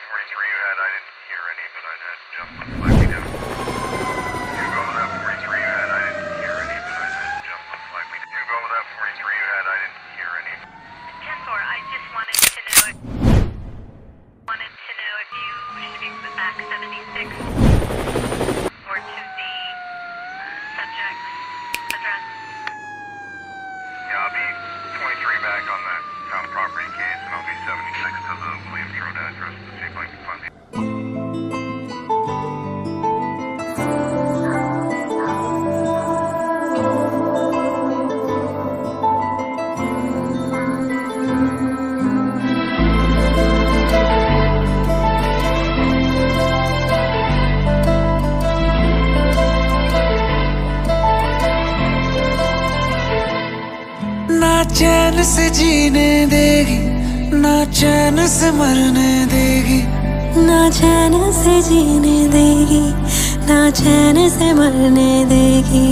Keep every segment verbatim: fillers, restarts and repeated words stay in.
forty-three you had, I didn't hear any, but I had jump on flag me down. You go with that forty-three you had, I didn't hear any, but I had jump on flag me down. You go with that forty-three you had, I didn't hear any. ten four, I just wanted to know if, wanted to know if you shooting the back seventy-six or to the uh, subject's address. Yeah, I'll be twenty-three back on that town property case, and I'll be seventy-six to the Williams Road address to see if I can find the... ना चैन से जीने देगी, ना चैन से मरने देगी, ना चैन से जीने देगी, ना चैन से मरने देगी।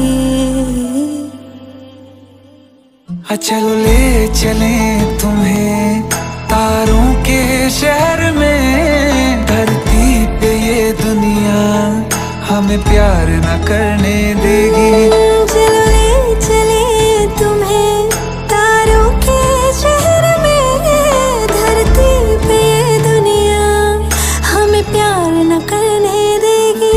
चलो ले चले तुम्हें तारों के शहर में, धरती पे ये दुनिया हमें प्यार न करने देगी। चलो ले चले तुम्हें तारों के शहर में, धरती पे ये दुनिया हमें प्यार न करने देगी।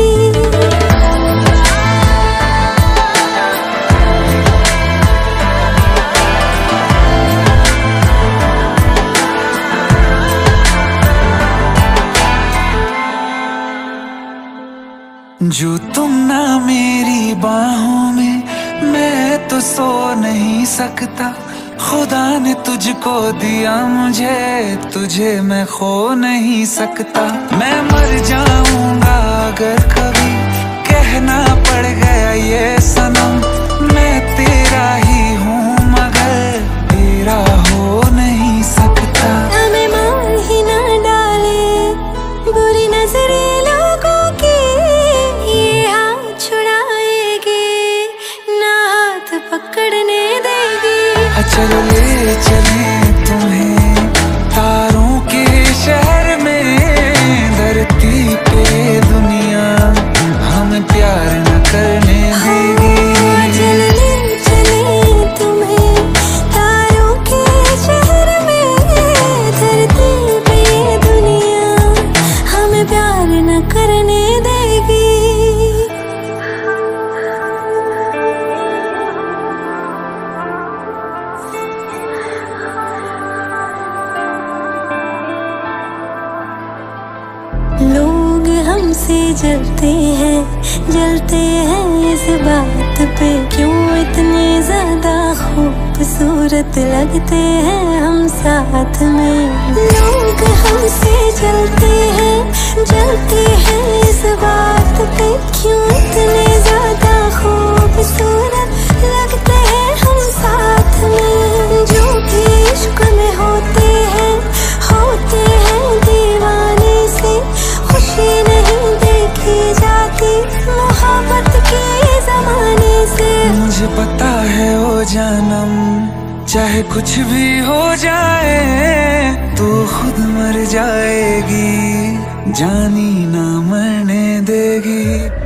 जो तुम ना मेरी बाहों में, मैं तो सो नहीं सकता। खुदा ने तुझको दिया मुझे, तुझे मैं खो नहीं सकता। मैं मर जाऊंगा अगर कभी कहना पड़ गया ये सनम, मैं तेरा ही हूँ मगर तेरा हो नहीं सकता। हमें मार ही ना डाले बुरी नजरे लोगों की, ये हाथ छुड़ाएगी ना हाथ पकड़ने देगी। चलो ले चले तुम्हें तारों के शहर में, धरती पे दुनिया हमें प्यार न करने देगी। चलो ले चले तुम्हें तारों के शहर में, धरती पे दुनिया हमें प्यार न करने देगी। लोग हमसे जलते हैं, जलते हैं इस बात पे, क्यों इतने ज्यादा खूबसूरत लगते हैं हम साथ में। लोग हमसे जलते हैं, जलते हैं इस बात पे, क्यों इतने ज्यादा खूबसूरत लगते हैं हम साथ में। जो भी इश्क में होते हैं, होते हैं दीवाने से, खुशी नहीं देखी जाती मोहब्बत के जमाने से। मुझे पता है ओ जानम, चाहे कुछ भी हो जाए तू खुद मर जाएगी, जानी ना मरने देगी।